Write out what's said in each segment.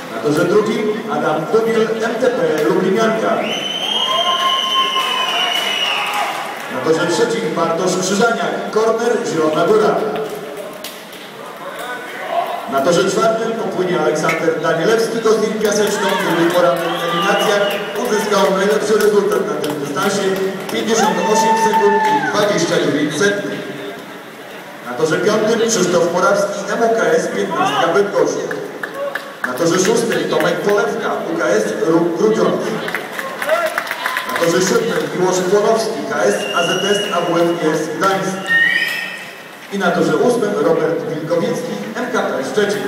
Na torze drugim Adam Dubiel, MTP Lublinianka. Na torze trzecim Bartosz Krzyżaniak, Korner Zielona Góra. Na torze czwartym popłynie Aleksander Danielewski do Zin Piaseczną, który po rannych eliminacjach uzyskał najlepszy rezultat na tym dystansie 58 sekund i 29 sekund. Na torze piątym Krzysztof Morawski, MUKS 15 Bydgoszcz. Na torze szóstym Tomek Polewka, UKS Ruch Grudziądz. Na torze siódmym Miłosz Płonowski, KS AZS AWF-IS Gdańsk. I na torze ósmym Robert Wilkowiecki, MKP Szczecin.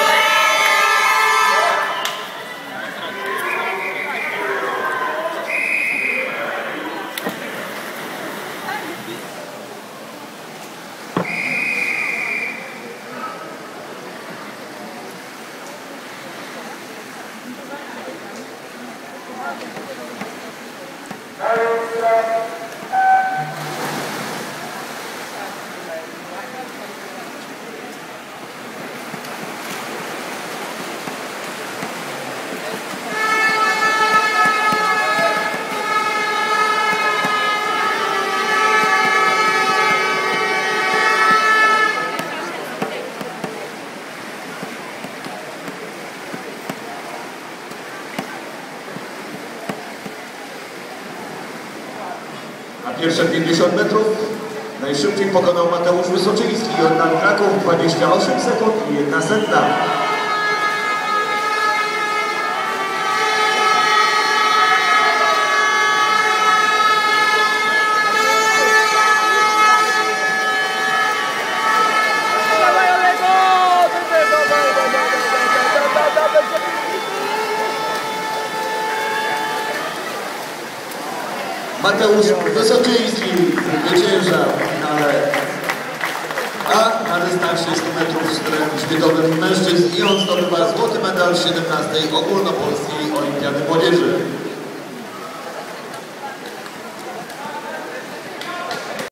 Na pierwsze 50 metrów najszybciej pokonał Mateusz Wysoczyński, Jordan Kraków 28 sekund i 1 setna. Mateusz Wysoczyński zwycięża w finale A na dystansie 100 metrów sztywnym mężczyzn i on zdobywa złoty medal 17. Ogólnopolskiej Olimpiady Młodzieży.